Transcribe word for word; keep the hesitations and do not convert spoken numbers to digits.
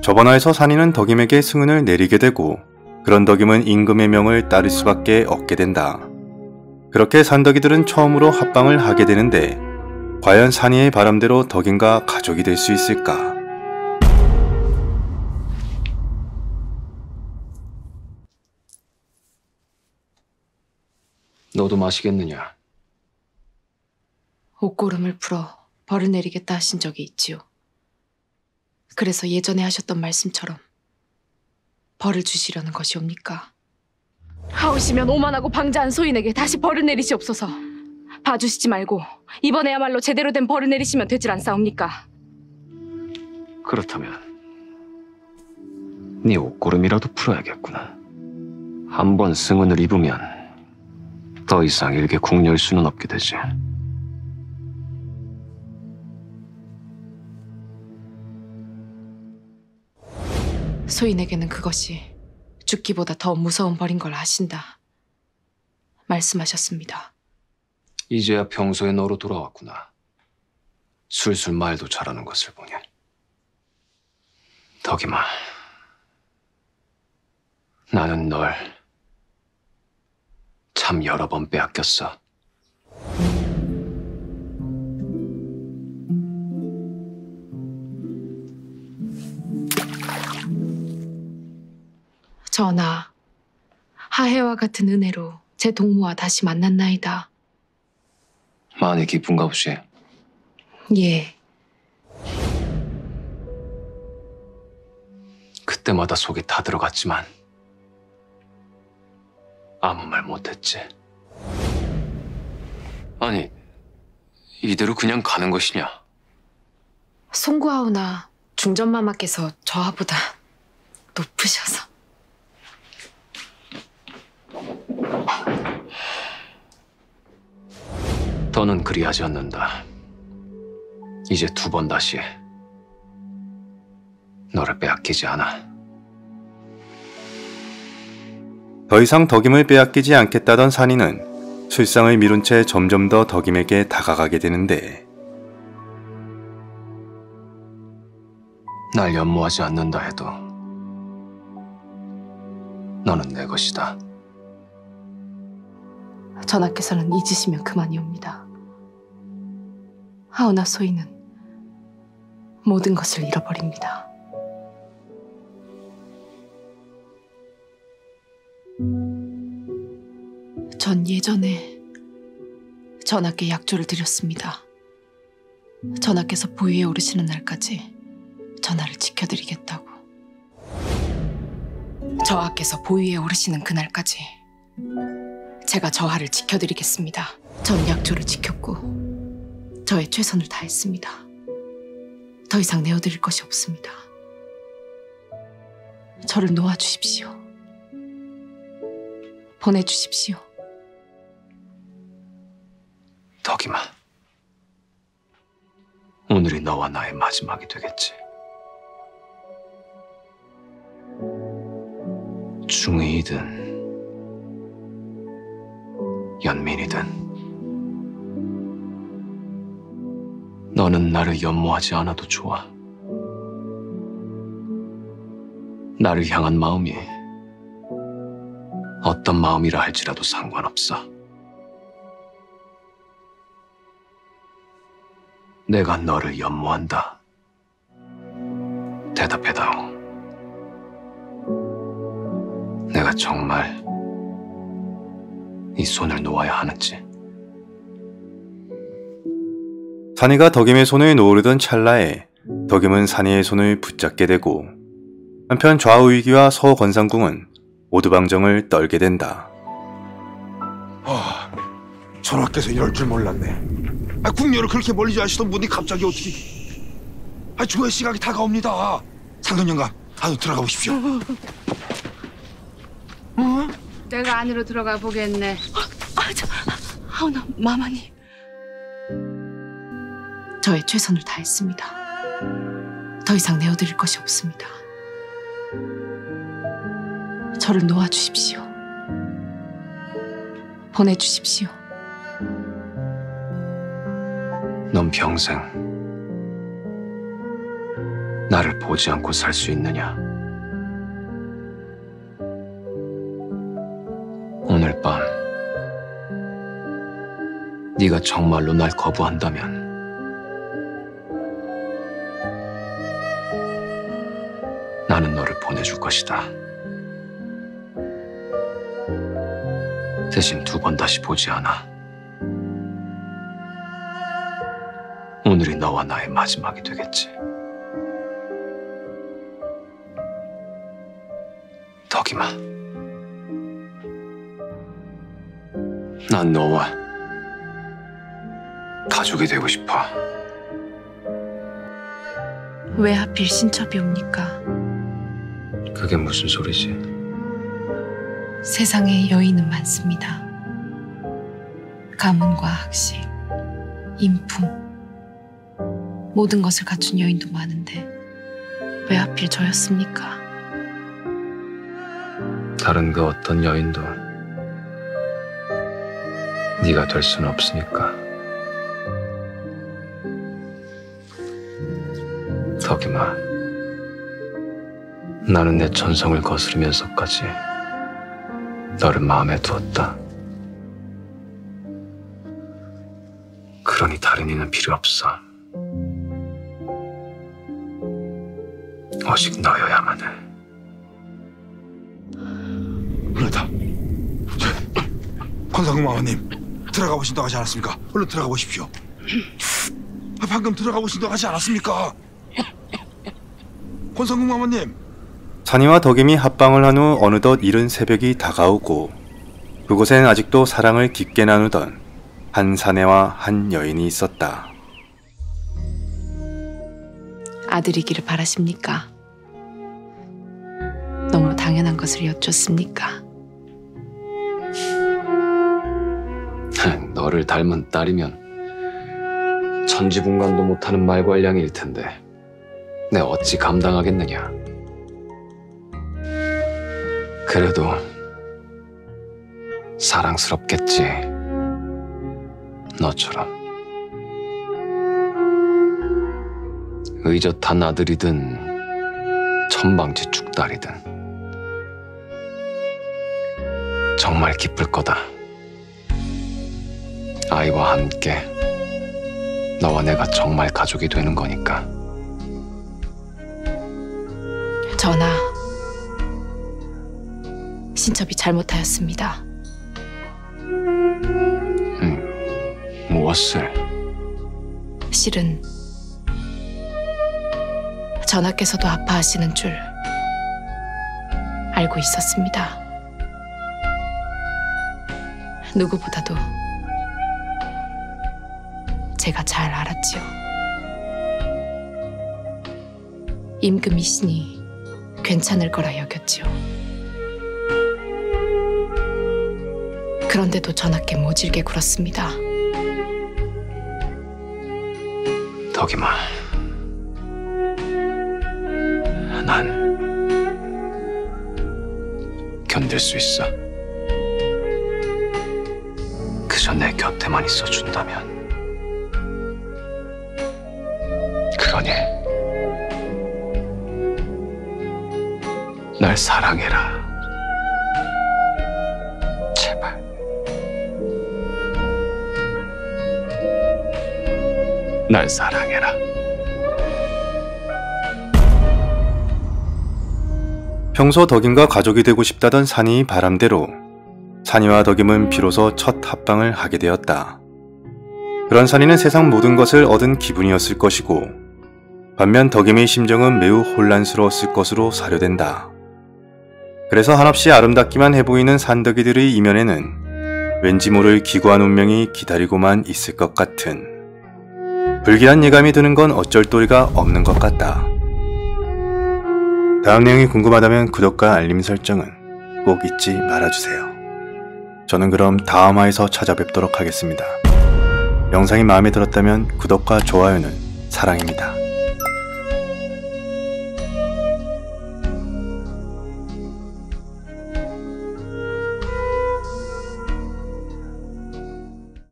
저번화에서 산이는 덕임에게 승은을 내리게 되고 그런 덕임은 임금의 명을 따를 수밖에 없게 된다. 그렇게 산덕이들은 처음으로 합방을 하게 되는데 과연 산이의 바람대로 덕임과 가족이 될 수 있을까? 너도 마시겠느냐? 옷고름을 풀어 벌을 내리겠다 하신 적이 있지요. 그래서 예전에 하셨던 말씀처럼 벌을 주시려는 것이옵니까? 하오시면 오만하고 방자한 소인에게 다시 벌을 내리시옵소서. 봐주시지 말고 이번에야말로 제대로 된 벌을 내리시면 되질 않사옵니까? 그렇다면 네 옷고름이라도 풀어야겠구나. 한 번 승은을 입으면 더 이상 일개 궁녀일 수는 없게 되지. 소인에게는 그것이 죽기보다 더 무서운 벌인 걸 아신다 말씀하셨습니다. 이제야 평소의 너로 돌아왔구나. 술술 말도 잘하는 것을 보니. 덕임아, 나는 널 참 여러 번 빼앗겼어. 전하, 하해와 같은 은혜로 제 동무와 다시 만났나이다. 많이 기쁜가 보시. 예. 그때마다 속이 다 들어갔지만 아무 말 못했지. 아니, 이대로 그냥 가는 것이냐? 송구하오나 중전마마께서 저하보다 높으셔서. 더는 그리하지 않는다. 이제 두 번 다시 너를 빼앗기지 않아. 더 이상 덕임을 빼앗기지 않겠다던 산이는 술상을 미룬 채 점점 더 덕임에게 다가가게 되는데 날 연모하지 않는다 해도 너는 내 것이다. 전하께서는 잊으시면 그만이옵니다. 하오나 소인은 모든 것을 잃어버립니다. 전 예전에 전하께 약조를 드렸습니다. 전하께서 보위에 오르시는 날까지 전하를 지켜드리겠다고. 저하께서 보위에 오르시는 그날까지 제가 저하를 지켜드리겠습니다. 전 약조를 지켰고 저의 최선을 다했습니다. 더 이상 내어드릴 것이 없습니다. 저를 놓아주십시오. 보내주십시오. 덕임아, 오늘이 너와 나의 마지막이 되겠지. 중의이든 연민이든 너는 나를 연모하지 않아도 좋아. 나를 향한 마음이 어떤 마음이라 할지라도 상관없어. 내가 너를 연모한다. 대답해다오. 내가 정말 이 손을 놓아야 하는지. 산이가 덕임의 손을 놓으려던 찰나에 덕임은 산이의 손을 붙잡게 되고 한편 좌우위기와 서권상궁은 오두방정을 떨게 된다. 아, 전하께서 이럴 줄 몰랐네. 아, 궁녀를 그렇게 멀리 아시던 분이 갑자기 어떻게... 아, 조의 시각이 다가옵니다. 상근 영감, 안으로 들어가 보십시오. 어? 내가 안으로 들어가 보겠네. 아, 저, 하오나 마마님. 저의 최선을 다했습니다. 더 이상 내어드릴 것이 없습니다. 저를 놓아주십시오. 보내주십시오. 넌 평생 나를 보지 않고 살 수 있느냐? 오늘 밤 네가 정말로 날 거부한다면 나는 너를 보내줄 것이다. 대신 두 번 다시 보지 않아. 오늘이 너와 나의 마지막이 되겠지. 덕임아, 난 너와 가족이 되고 싶어. 왜 하필 신첩이 옵니까? 그게 무슨 소리지? 세상에 여인은 많습니다. 가문과 학식, 인품, 모든 것을 갖춘 여인도 많은데 왜 하필 저였습니까? 다른 그 어떤 여인도 네가 될 수는 없으니까. 덕임아, 나는 내 천성을 거스르면서까지 너를 마음에 두었다. 그러니 다른 이는 필요 없어. 오직 너여야만 해. 그렇다. 권상궁 마마님, 들어가 보신다고 하지 않았습니까? 얼른 들어가 보십시오. 아, 방금 들어가 보신다고 하지 않았습니까? 권상궁 마마님. 산이와 덕임이 합방을 한 후 어느덧 이른 새벽이 다가오고 그곳엔 아직도 사랑을 깊게 나누던 한 사내와 한 여인이 있었다. 아들이기를 바라십니까? 너무 당연한 것을 여쭙습니까? 너를 닮은 딸이면 천지분간도 못하는 말괄량일 텐데 내 어찌 감당하겠느냐. 그래도 사랑스럽겠지, 너처럼. 의젓한 아들이든 천방지축 딸이든 정말 기쁠 거다. 아이와 함께 너와 내가 정말 가족이 되는 거니까. 전하, 신첩이 잘못하였습니다. 음, 무엇을? 실은 전하께서도 아파하시는 줄 알고 있었습니다. 누구보다도 제가 잘 알았지요. 임금이 신이 괜찮을 거라 여겼지요. 그런데도 전하께 모질게 굴었습니다. 덕임아, 난 견딜 수 있어. 그저 내 곁에만 있어준다면. 그러니 날 사랑해라. 제발. 날 사랑해라. 평소 덕임과 가족이 되고 싶다던 산이의 바람대로 산이와 덕임은 비로소 첫 합방을 하게 되었다. 그런 산이는 세상 모든 것을 얻은 기분이었을 것이고 반면 덕임의 심정은 매우 혼란스러웠을 것으로 사료된다. 그래서 한없이 아름답기만 해보이는 산덕이들의 이면에는 왠지 모를 기구한 운명이 기다리고만 있을 것 같은 불길한 예감이 드는 건 어쩔 도리가 없는 것 같다. 다음 내용이 궁금하다면 구독과 알림 설정은 꼭 잊지 말아주세요. 저는 그럼 다음 화에서 찾아뵙도록 하겠습니다. 영상이 마음에 들었다면 구독과 좋아요는 사랑입니다.